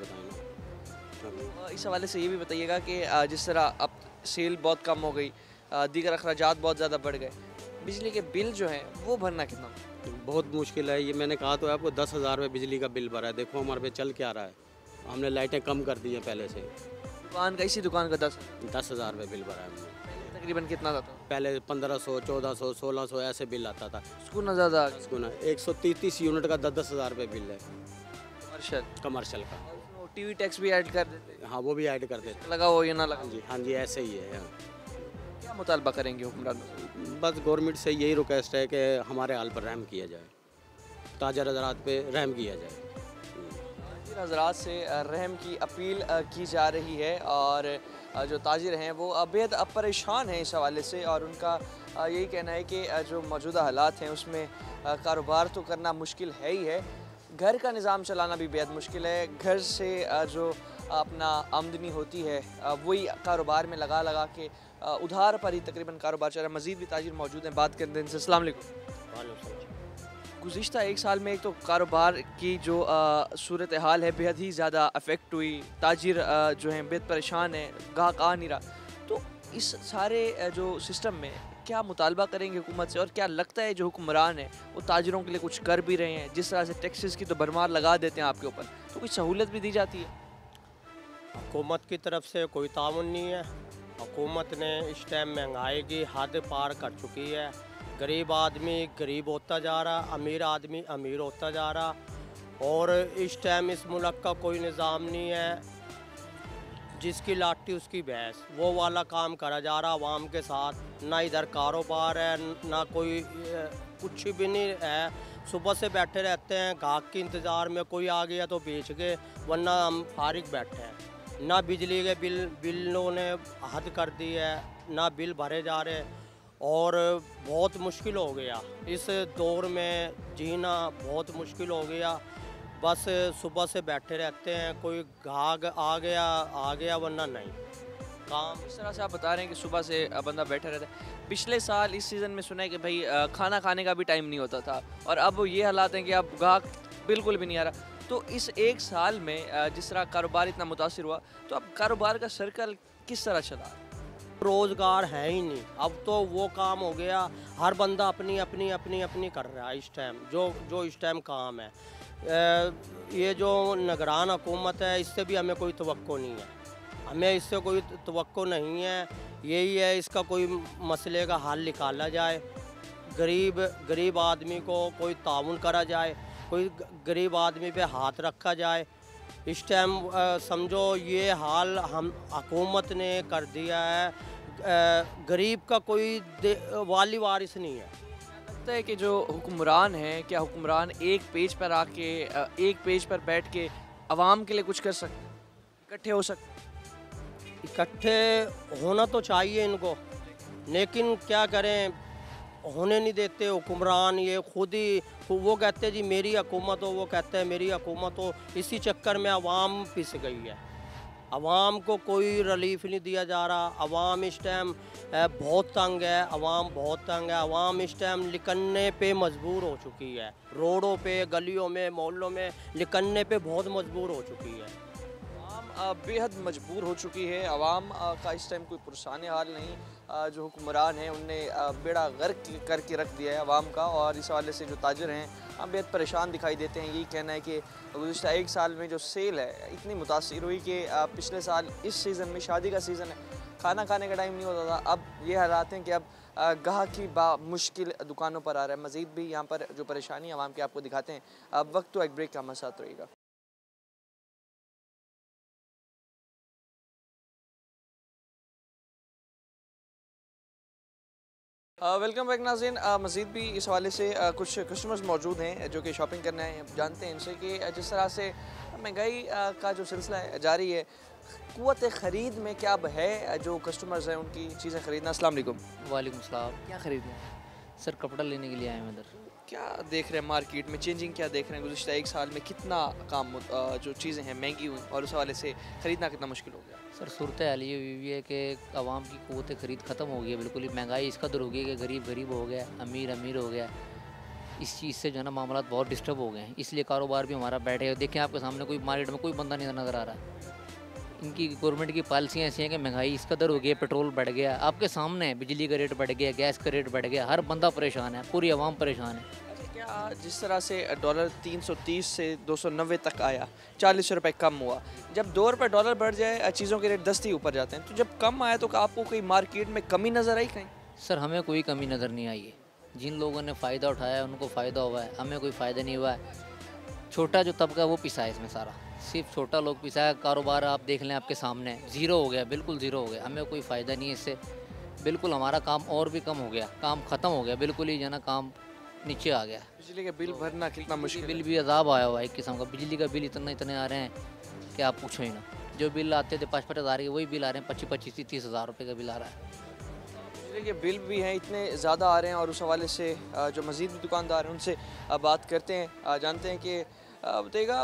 बताएं। इस हवाले से ये भी बताइएगा कि जिस तरह अब सेल बहुत कम हो गई, दीगर अखराजात बहुत ज़्यादा बढ़ गए, बिजली के बिल जो हैं वो भरना कितना बहुत मुश्किल है। ये मैंने कहा तो है आपको, दस हज़ार रुपये बिजली का बिल भरा है। देखो हमारे पे चल क्या रहा है, हमने लाइटें कम कर दी हैं पहले से। दुकान का, इसी दुकान का दस दस हज़ार रुपये बिल भरा है हमने। तकरीबन कितना था? पहले पंद्रह सौ चौदह सौ सोलह सौ ऐसे बिल आता था। सुकून ज़्यादा सुकून एक सौ तीस यूनिट का दस दस हज़ार रुपये बिल है कमर्शल कमर्शल का। टीवी टैक्स भी ऐड कर देते? हाँ वो भी ऐड कर देते, लगा हो या ना लगा? जी हाँ जी, ऐसे ही है। क्या मुतालबा करेंगे हुक्मरान? बस गवर्नमेंट से यही रिक्वेस्ट है कि हमारे हाल पर रहम किया जाए, ताजर हज़रात पे रहम किया जाए। ताजिर हज़रात से रहम की अपील की जा रही है और जो ताजिर हैं वो बेहद परेशान हैं इस हवाले से और उनका यही कहना है कि जो मौजूदा हालात हैं उसमें कारोबार तो करना मुश्किल है ही है, घर का निज़ाम चलाना भी बेहद मुश्किल है। घर से जो अपना आमदनी होती है वही कारोबार में लगा लगा के उधार पर ही तकरीबन कारोबार चल रहा है। मज़ीद भी ताजिर मौजूद हैं, बात करते हैं इनसे। अस्सलाम वालेकुम। गुज़िश्ता एक साल में एक तो कारोबार की जो सूरत हाल है बेहद ही ज़्यादा अफेक्ट हुई, ताजिर आ, जो हैं बेहद परेशान है, गाहक आ नहीं रहा, तो इस सारे जो सिस्टम में क्या मुतालबा करेंगे हुकूमत से और क्या लगता है जो हुक्मरान है वो ताजिरों के लिए कुछ कर भी रहे हैं? जिस तरह से टैक्सेस की तो भरमार लगा देते हैं आपके ऊपर, तो कुछ सहूलत भी दी जाती है? हुकूमत की तरफ से कोई ताउन नहीं है। हुकूमत ने इस टाइम महंगाई की हद पार कर चुकी है। गरीब आदमी गरीब होता जा रहा, अमीर आदमी अमीर होता जा रहा, और इस टाइम इस मुल्क का कोई निज़ाम नहीं है। जिसकी लाठी उसकी भैंस, वो वाला काम करा जा रहा आवाम के साथ। ना इधर कारोबार है, ना कोई कुछ भी नहीं है। सुबह से बैठे रहते हैं गाहक के इंतज़ार में, कोई आ गया तो बेच गए, वरना हम फारिग बैठे हैं। ना बिजली के बिल बिलों ने हद कर दी है, ना बिल भरे जा रहे, और बहुत मुश्किल हो गया इस दौर में जीना, बहुत मुश्किल हो गया। बस सुबह से बैठे रहते हैं, कोई गाहक आ गया आ गया वरना नहीं। काम इस तरह से आप बता रहे हैं कि सुबह से बंदा बैठा रहता है। पिछले साल इस सीज़न में सुना है कि भाई खाना खाने का भी टाइम नहीं होता था, और अब ये हालात हैं कि अब गाहक बिल्कुल भी नहीं आ रहा। तो इस एक साल में जिस तरह कारोबार इतना मुतासिर हुआ, तो अब कारोबार का सर्कल किस तरह चला? रोज़गार है ही नहीं। अब तो वो काम हो गया, हर बंदा अपनी अपनी अपनी अपनी कर रहा है इस टाइम, जो जो इस टाइम काम है। ये जो निगरान हुकूमत है, इससे भी हमें कोई तवक्को नहीं है, हमें इससे कोई तवक्को नहीं है। यही है, इसका कोई मसले का हल निकाला जाए, गरीब गरीब आदमी को कोई ताउन करा जाए, कोई गरीब आदमी पे हाथ रखा जाए। इस टाइम समझो ये हाल हम हुकूमत ने कर दिया है, गरीब का कोई वाली वारिस नहीं है। लगता है कि जो हुक्मरान हैं, क्या हुक्मरान एक पेज पर आके एक पेज पर बैठ के आवाम के लिए कुछ कर सकते, इकट्ठे हो सकते? इकट्ठे होना तो चाहिए इनको, लेकिन क्या करें, होने नहीं देते हुक्मरान। ये खुद ही वो कहते हैं जी मेरी हुकूमत हो, वो कहते हैं मेरी हुकूमत हो। इसी चक्कर में आवाम पिस गई है, आवाम को कोई रिलीफ नहीं दिया जा रहा। आवाम इस टाइम बहुत तंग है, आवाम बहुत तंग है। आवाम इस टाइम निकलने पे मजबूर हो चुकी है, रोडों पे, गलियों में, मोहल्लों में निकलने पे बहुत मजबूर हो चुकी है। आवाम बेहद मजबूर हो चुकी है। आवाम का इस टाइम कोई पुरसाने हाल नहीं। जो हुक्मरान हैं उनने बेड़ा गर्क करके रख दिया है आवाम का, और इस हवाले से जो ताजर हैं हम बेहद परेशान दिखाई देते हैं। यही कहना है कि गुज़िश्ता एक साल में जो सेल है इतनी मुतासिर हुई कि पिछले साल इस सीज़न में, शादी का सीज़न है, खाना खाने का टाइम नहीं होता था। अब ये हालात हैं कि अब गाहक की बा मुश्किल दुकानों पर आ रहा है। मज़ीद भी यहाँ पर जो परेशानी आवाम की आपको दिखाते हैं। अब वक्त तो एक ब्रेक का हमारे साथ रहेगा। वेलकम बैक नाज़रीन। मज़ीद भी इस हवाले से uh, कुछ कस्टमर्स मौजूद हैं जो कि शॉपिंग करने आए हैं। जानते हैं इनसे कि जिस तरह से महंगाई uh, का जो सिलसिला है जारी है, क़ुव्वत ख़रीद में क्या अब है जो कस्टमर्स हैं उनकी चीज़ें ख़रीदना। अस्सलाम वालेकुम। वालेकुम सलाम। क्या ख़रीद रहे हैं? सर कपड़ा लेने के लिए आए हैं इधर। क्या देख रहे हैं मार्केट में, चेंजिंग क्या देख रहे हैं? गुज़िश्ता एक साल में कितना काम जो चीज़ें हैं महंगी हुई, और उस हवाले से ख़रीदना कितना मुश्किल हो गया? सर सूरत हाल ये हुई है कि आवाम की क़ुव्वत ख़रीद ख़त्म हो गई है बिल्कुल ही। महंगाई इस कदर हो गई है कि गरीब गरीब हो गया, अमीर अमीर हो गया। इस चीज़ से जो है ना मामला बहुत डिस्टर्ब हो गए हैं, इसलिए कारोबार भी हमारा बैठे। देखें आपके सामने कोई मार्केट में कोई बंदा नहीं नज़र आ रहा। इनकी गवर्नमेंट की पॉलिसियाँ ऐसी हैं कि महंगाई इस कदर हो गई है, पेट्रोल बढ़ गया, आपके सामने है, बिजली का रेट बढ़ गया, गैस का रेट बढ़ गया, हर बंदा परेशान है, पूरी आवाम परेशान है। क्या जिस तरह से डॉलर तीन सौ तीस से दो सौ नब्बे तक आया, चालीस रुपये कम हुआ, जब दो रुपये डॉलर बढ़ जाए चीज़ों के रेट दस ही ऊपर जाते हैं, तो जब कम आया तो आपको कोई मार्केट में कमी नज़र आई कहीं? सर हमें कोई कमी नज़र नहीं आई है। जिन लोगों ने फ़ायदा उठाया है उनको फ़ायदा हुआ है, हमें कोई फ़ायदा नहीं हुआ है। छोटा जो तबका है वो पिसा है इसमें, सारा सिर्फ छोटा लोग पिसा है। कारोबार आप देख लें आपके सामने, ज़ीरो हो गया, बिल्कुल ज़ीरो हो गया। हमें कोई फ़ायदा नहीं है इससे, बिल्कुल हमारा काम और भी कम हो गया, काम ख़त्म हो गया, बिल्कुल ही जो ना काम नीचे आ गया। बिजली का बिल भरना कितना मुश्किल, बिल भी अजाब आया हुआ है एक किस्म का। बिजली का बिल इतना इतने आ रहे हैं कि आप पूछो ही ना। जो बिल आते थे पाँच पाँच हज़ार के, वही बिल आ रहे हैं पच्चीस पच्चीस तीस हज़ार रुपये का बिल आ रहा है। बिजली के बिल भी हैं इतने ज़्यादा आ रहे हैं, और उस हवाले से जो मज़ीद भी दुकानदार हैं उनसे बात करते हैं, जानते हैं कि बताइएगा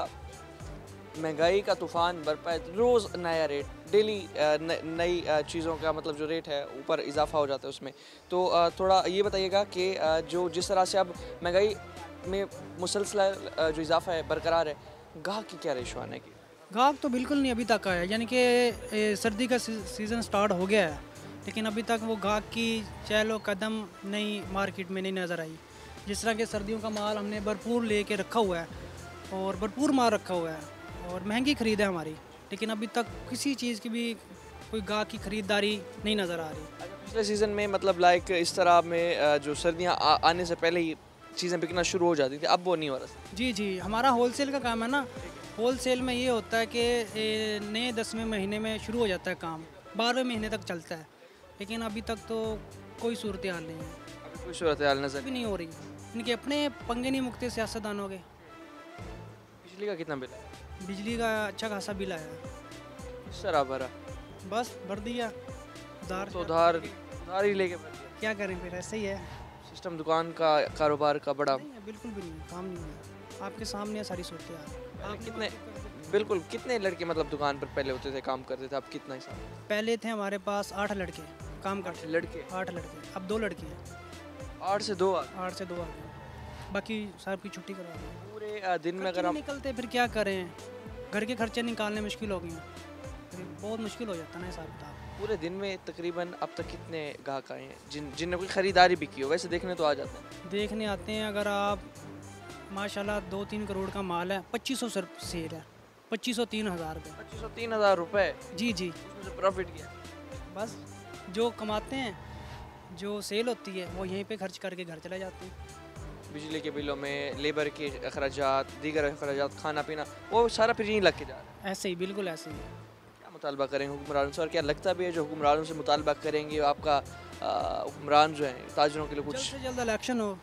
महंगाई का तूफ़ान बरपा है, रोज़ नया रेट, डेली नई चीज़ों का मतलब जो रेट है ऊपर इजाफा हो जाता है उसमें। तो थोड़ा ये बताइएगा कि जो जिस तरह से अब महंगाई में मुसलसल जो इजाफा है बरकरार है, गाहक की क्या रेशो आने की? गाहक तो बिल्कुल नहीं अभी तक आया, यानी कि सर्दी का सीज़न स्टार्ट हो गया है, लेकिन अभी तक वो गाहक की चहलो कदम नई मार्केट में नहीं नज़र आई। जिस तरह के सर्दियों का माल हमने भरपूर ले कर रखा हुआ है, और भरपूर माल रखा हुआ है, और महंगी ख़रीद है हमारी, लेकिन अभी तक किसी चीज़ की भी कोई गाहक की ख़रीदारी नहीं नज़र आ रही। पिछले सीज़न में मतलब लाइक इस तरह में अ, जो सर्दियाँ आ, आने से पहले ही चीज़ें बिकना शुरू हो जाती थी, अब वो नहीं हो रहा। जी जी, हमारा होलसेल का काम है ना। होलसेल में ये होता है कि ए, नए दसवें महीने में शुरू हो जाता है काम, बारहवें महीने तक चलता है, लेकिन अभी तक तो कोई सूरत हाल नहीं है। अभी कोई सूरत हाल नज़र भी नहीं हो रही, इनके अपने पंगे नहीं मुकते सियासतदानों के। बिजली का कितना बिल है? बिजली का अच्छा खासा बिल आया। किस तरह भरा? बस भर दिया, उधार तो उधार उधार ही लेके भर दिया। क्या करें फिर, ऐसे ही है सिस्टम दुकान का कारोबार का बड़ा नहीं है, बिल्कुल भी नहीं, काम नहीं है। आपके सामने है सारी सूरत हाल। आप कितने बिल्कुल कितने लड़के मतलब दुकान पर पहले होते थे, काम करते थे, अब कितना हिसाब? पहले थे हमारे पास आठ लड़के काम करते। लड़के आठ लड़के, अब दो लड़की हैं। आठ से दो आठ से दो आ गए, बाकी साहब की छुट्टी करवा दी। पूरे अ, दिन में अगर हम निकलते फिर क्या करें, घर के खर्चे निकालने मुश्किल हो गए हैं, फिर बहुत मुश्किल हो जाता है ना हिसाब किताब। पूरे दिन में तकरीबन अब तक कितने ग्राहक आए हैं जिन जिनने कोई ख़रीदारी भी की हो? वैसे देखने तो आ जाते हैं। देखने आते हैं, अगर आप माशाल्लाह दो तीन करोड़ का माल है, पच्चीस सौ सेल है, पच्चीस सौ तीन हज़ार रुपये। पच्चीस सौ तीन हज़ार रुपये? जी जी, उसमें से प्रॉफिट किया? बस जो कमाते हैं, जो सेल होती है वो यहीं पे खर्च करके घर चले जाते हैं। बिजली के बिलों में, लेबर के अखराजात, दीगर अखराजात, खाना पीना, वो सारा फिर यहीं लग के जा रहा है। ऐसे ही, बिल्कुल ऐसे ही। क्या मुतालबा करेंगे हुक्मरानों से, और क्या लगता भी है जो हुक्मरानों से मुतालबा करेंगे आपका हुक्मरान जो हैं ताजरों के लिए कुछ? जल्द से जल्द इलेक्शन हो,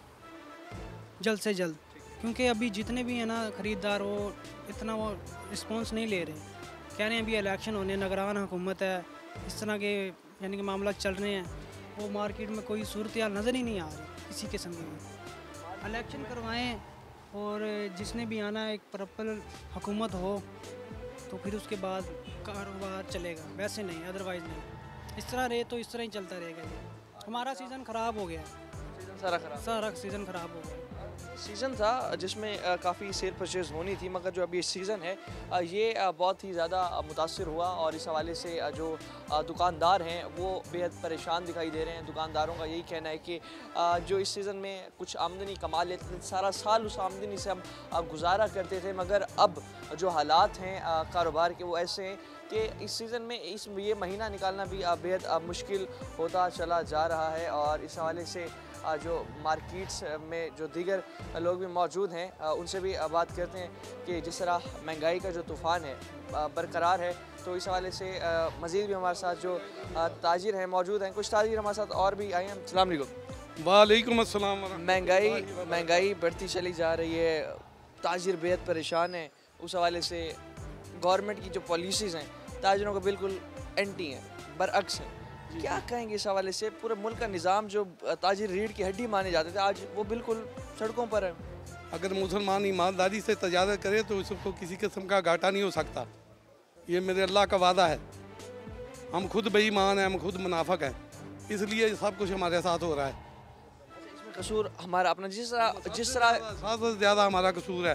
जल्द से जल्द, क्योंकि अभी जितने भी हैं ना खरीदार, वो इतना वो रिस्पॉन्स नहीं ले रहे। कह रहे हैं अभी इलेक्शन होने, निगरान हुकूमत है, इस तरह के यानी कि मामला चल रहे हैं, वो मार्केट में कोई सूरत हाल नज़र ही नहीं आ रही किसी किस्म की। इलेक्शन करवाएं और जिसने भी आना एक प्रॉपर हुकूमत हो तो फिर उसके बाद कारोबार चलेगा, वैसे नहीं, अदरवाइज़ नहीं। इस तरह रहे तो इस तरह ही चलता रहेगा। ये हमारा सीज़न ख़राब हो गया, सीज़न सारा ख़राब सारा सीज़न ख़राब हो गया। सीज़न था जिसमें काफ़ी सेल परचेज़ होनी थी, मगर जो अभी सीज़न है अ, ये अ, बहुत ही ज़्यादा मुतासिर हुआ, और इस हवाले से अ, जो अ, दुकानदार हैं वो बेहद परेशान दिखाई दे रहे हैं। दुकानदारों का यही कहना है कि अ, जो इस सीज़न में कुछ आमदनी कमा लेते थे, सारा साल उस आमदनी से हम अ, गुजारा करते थे, मगर अब जो हालात हैं अ, कारोबार के वो ऐसे हैं कि इस सीज़न में इस ये महीना निकालना भी अ, बेहद अ, मुश्किल होता चला जा रहा है। और इस हवाले से अ, जो मार्केट्स में जो दीगर लोग भी मौजूद हैं अ, उनसे भी अ, बात करते हैं कि जिस तरह महंगाई का जो तूफ़ान है अ, बरकरार है, तो इस हवाले से मज़ीद भी हमारे साथ जो अ, ताजिर हैं मौजूद हैं, कुछ ताजिर हमारे साथ और भी आए हैं। अस्सलाम वालेकुम। वालेकुम अस्सलाम। महंगाई महंगाई बढ़ती चली जा रही है, ताजिर बेहद परेशान है, उस हवाले से गवर्नमेंट की जो पॉलिसीज़ हैं ताजिरों को बिल्कुल एंटी हैं, बरअक्स हैं। क्या कहेंगे इस हवाले से? पूरे मुल्क का निज़ाम जो ताजिर रीढ़ की हड्डी माने जाते थे, आज वो बिल्कुल सड़कों पर है। अगर मुसलमान ईमानदारी से तजारत करे तो उसको किसी किस्म का घाटा नहीं हो सकता। ये मेरे अल्लाह का वादा है। हम खुद बेईमान हैं, हम खुद मुनाफिक हैं, इसलिए सब कुछ हमारे साथ हो रहा है। इसमें कसूर हमारा अपना, जिस तरह जिस तरह सबसे ज़्यादा हमारा कसूर है,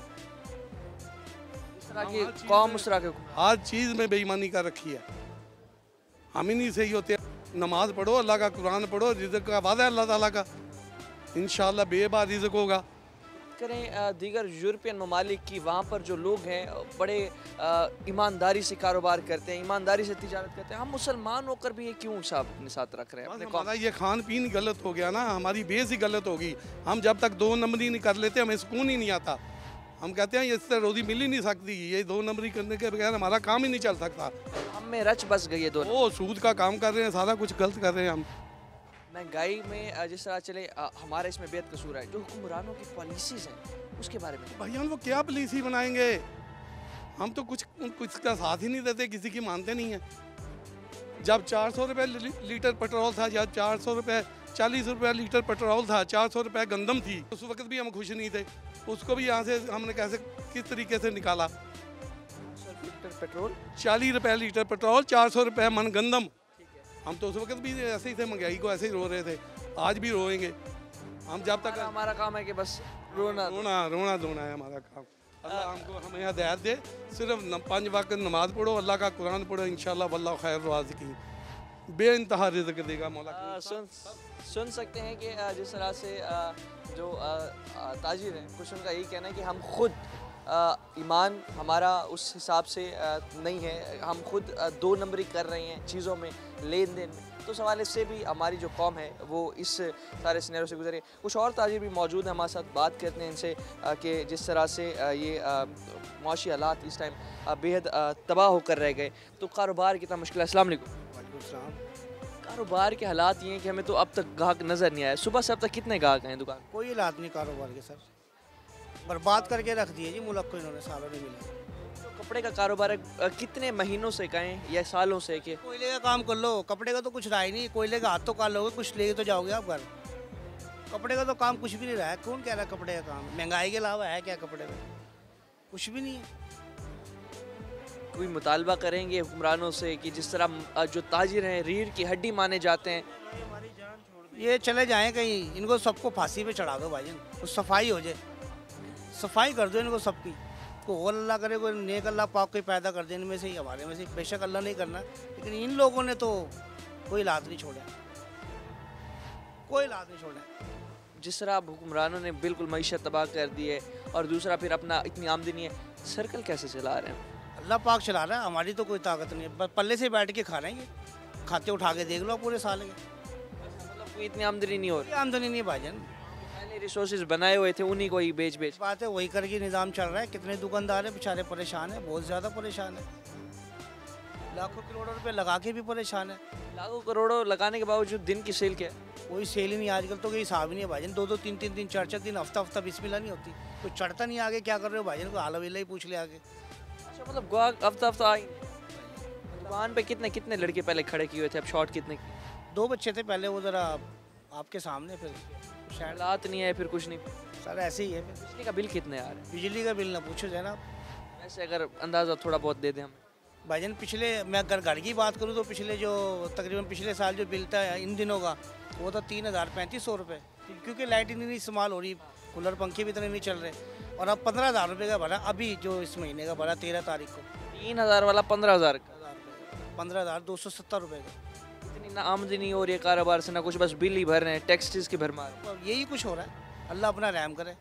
जिस तरह की कौम उस तरह के हर चीज़ में बेईमानी कर रखी है। हम ही नहीं सही होते। नमाज पढ़ो, अल्लाह का कुरान पढ़ो, रिज़्क़ का वादा है अल्लाह ताला का, इंशाअल्लाह बेबाद रिज़्क़ होगा। करें दीगर यूरोपियन ममालिक की, वहाँ पर जो लोग हैं बड़े ईमानदारी से कारोबार करते हैं, ईमानदारी से तिजारत करते हैं, हम मुसलमान होकर भी ये क्यों साहब अपने साथ रख रहे हैं? अपने हमारा ये खान पीन गलत हो गया ना, हमारी बेस ही गलत होगी। हम जब तक दो नंबरी नहीं कर लेते हमें सुकून ही नहीं आता। हम कहते हैं इससे रोज़ी मिल ही नहीं सकती, ये दो नंबरी करने के बगैर हमारा काम ही नहीं चल सकता। हम में रच बस गई है दो, वो सूद का काम कर रहे हैं, सारा कुछ गलत कर रहे हैं हम। महंगाई में जिस तरह चले हमारा इसमें बेहद कसूर है। जो हुक्मरानों की पॉलिसीज़ हैं उसके बारे में भैया वो क्या पॉलिसी बनाएंगे? हम तो कुछ कुछ का साथ ही नहीं देते, किसी की मानते नहीं हैं। जब चार सौ रुपये लीटर पेट्रोल था, या चार सौ रुपये चालीस रुपये लीटर पेट्रोल था, चार सौ रुपये गंदम थी, उस वक्त भी हम खुश नहीं थे। उसको भी यहाँ से हमने कैसे किस तरीके से निकाला। पेट्रोल चालीस रुपये लीटर पेट्रोल, चार सौ रुपये मन गंदम। हम तो उस वक्त भी ऐसे ही थे, महंगाई को ऐसे ही रो रहे थे, आज भी रोएंगे हम जब तक। हमारा काम है कि बस रोना रोना रोना धोना है हमारा काम। अल्लाह हमको हमें हिदायत दे, सिर्फ पाँच वक्त नमाज पढ़ो, अल्लाह का कुरान पढ़ो, इंशाल्लाह वल्लाह खैर राज़िकीन, बेइंतहा रिज़्क़ देगा मौला। सुन सुन सकते हैं कि जिस तरह से जो ताजिर हैं, कुछ उनका यही कहना है कि हम खुद ईमान हमारा उस हिसाब से आ, नहीं है, हम खुद आ, दो नंबरी कर रहे हैं चीज़ों में, लेन देन में। तो सवाल से भी हमारी जो कौम है वो इस सारे सिनेरियो से गुजरे। कुछ और ताजिर भी मौजूद हैं हमारे साथ, बात करते हैं इनसे कि जिस तरह से आ, ये मुआशी हालात इस टाइम बेहद तबाह होकर रह गए, तो कारोबार कितना मुश्किल है। अस्सलाम वालेकुम। कारोबार के हालात ये हैं कि हमें तो अब तक ग्राहक नज़र नहीं आया। सुबह से अब तक कितने ग्राहक हैं दुकान? कोई हालात नहीं कारोबार के सर, बर्बाद करके रख दिए जी मुल्क को इन्होंने, सालों ने मिले। तो कपड़े का कारोबार है, कितने महीनों से कहें या सालों से कि कोयले का काम कर लो, कपड़े का तो कुछ रहा ही नहीं। कोयले का हाथ तो काट लोगे, कुछ ले तो जाओगे आप घर। कपड़े का तो काम कुछ भी नहीं रहा है। कौन कह रहा है कपड़े का काम? महंगाई के अलावा है क्या कपड़े में? कुछ भी नहीं है। कोई मुतालबा करेंगे हुक्मरानों से कि जिस तरह जो ताजिर हैं रीढ़ की हड्डी माने जाते हैं, ये चले जाएं कहीं, इनको सबको फांसी पे चढ़ा दो भाईजान, कुछ सफाई हो जाए, सफाई कर दो इनको सबकी। को और अल्लाह करे, कोई नेक अल्लाह पाक कोई पैदा कर दे इनमें से ही, हमारे में से। बेशक अल्लाह नहीं करना, लेकिन इन लोगों ने तो कोई इलाज नहीं छोड़ा, कोई इलाज नहीं छोड़ा। जिस तरह अब हुक्मरानों ने बिल्कुल मईशत तबाह कर दी है, और दूसरा फिर अपना इतनी आमदनी है, सर्कल कैसे चला रहे हैं? अल्लाह पाक चला रहा है, हमारी तो कोई ताकत नहीं है। पल्ले से बैठ के खा रहे हैं, खाते उठा के देख लो पूरे साल के। मतलब कोई इतनी आमदनी नहीं हो रही? आमदनी नहीं है भाईजान, पहले रिसोर्सेज बनाए हुए थे उन्हीं को ही बेच बेच बात है, वही करके निज़ाम चल रहा है। कितने दुकानदार हैं बेचारे परेशान हैं, बहुत ज़्यादा परेशान है। लाखों करोड़ों रुपए लगा के भी परेशान है। लाखों करोड़ों लगाने के बावजूद दिन की सेल क्या है? कोई सेल ही नहीं आजकल, तो कोई हिसाब ही नहीं है भाईजान। दो दो तीन तीन दिन, चार चार दिन, हफ्ता हफ्ता बिस्मिल्लाह नहीं होती। कोई चढ़ता नहीं आगे, क्या कर रहे हो भाईजान? को हाल ही पूछ ले आगे। अच्छा, मतलब ग्राहक हफ्ता हफ्ता आई। दुकान पे कितने कितने लड़के पहले खड़े किए हुए थे, अब शॉर्ट कितने? दो बच्चे थे पहले, वो ज़रा आपके सामने, फिर हालात नहीं है, फिर कुछ नहीं। सर ऐसे ही है। फिर बिजली का बिल कितने आ रहे हैं? बिजली का बिल ना पूछो जनाब। वैसे अगर अंदाज़ा थोड़ा बहुत दे दें हमें भाईजान। पिछले मैं अगर घर की बात करूँ तो पिछले जो तकरीबन पिछले साल जो बिल था इन दिनों का, वो था तीन हज़ार पैंतीस सौ रुपये, क्योंकि लाइट ही नहीं इस्तेमाल हो रही, कूलर पंखे भी इतने नहीं चल रहे। और अब पंद्रह हज़ार रुपये का भरा, अभी जो इस महीने का भरा तेरह तारीख को। तीन हज़ार वाला पंद्रह हज़ार का, पंद्रह हज़ार दो सौ सत्तर रुपये का। इतनी ना आमदनी हो रही है कारोबार से, ना कुछ, बस बिल ही भर रहे हैं, टैक्सेस की भरमार। यही कुछ हो रहा है। अल्लाह अपना रहम करे,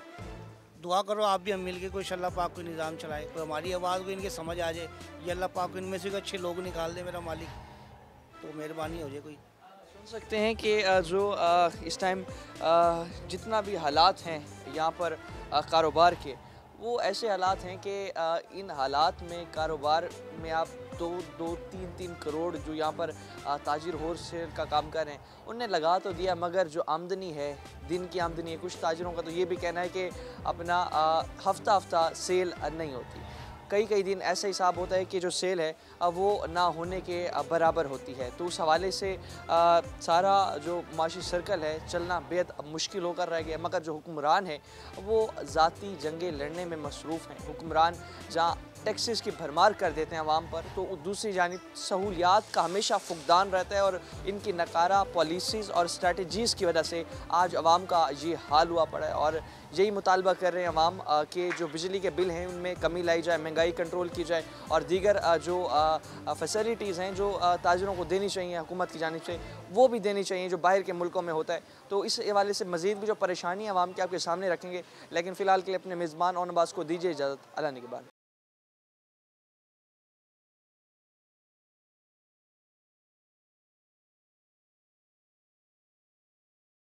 दुआ करो आप भी हम मिल के कोई अल्लाह पाक को निज़ाम चलाए, कोई हमारी आवाज़ को इनके समझ आ जाए, ये अल्लाह पाक को इनमें से अच्छे लोग निकाल दे मेरा मालिक, तो मेहरबानी हो जाए। कोई सुन सकते हैं कि जो इस टाइम जितना भी हालात हैं यहाँ पर कारोबार के, वो ऐसे हालात हैं कि इन हालात में कारोबार में आप दो दो तीन तीन करोड़ जो यहाँ पर ताजिर होल सेल का काम कर रहे हैं, उनने लगा तो दिया, मगर जो आमदनी है, दिन की आमदनी है, कुछ ताजिरों का तो ये भी कहना है कि अपना हफ्ता हफ्ता सेल नहीं होती। कई कई दिन ऐसा हिसाब होता है कि जो सेल है वो ना होने के बराबर होती है। तो उस हवाले से आ, सारा जो माशी सर्कल है चलना बेहद मुश्किल होकर रह गया। मगर जो हुक्मरान है वो ज़ाती जंगें लड़ने में मसरूफ़ हैं। हुक्मरान जहाँ टैक्सेस की भरमार कर देते हैं आवाम पर, तो दूसरी जानिब सहूलियात का हमेशा फुकदान रहता है, और इनकी नकारा पॉलिसीज़ और स्ट्रेटजीज़ की वजह से आज आवाम का ये हाल हुआ पड़ा है। और यही मुतालबा कर रहे हैं आवाम कि जो बिजली के बिल हैं उनमें कमी लाई जाए, महंगाई कंट्रोल की जाए, और दीगर जो फैसिलिटीज़ हैं जो ताजिरों को देनी चाहिए हुकूमत की जानिब से, वो भी देनी चाहिए जो बाहर के मुल्कों में होता है। तो इस हवाले से मज़ीद भी जो परेशानी है आवाम के आपके सामने रखेंगे, लेकिन फ़िलहाल के लिए अपने मेज़बान और नवाज़ को दीजिए इजाज़त। अल्लाह निगहबान।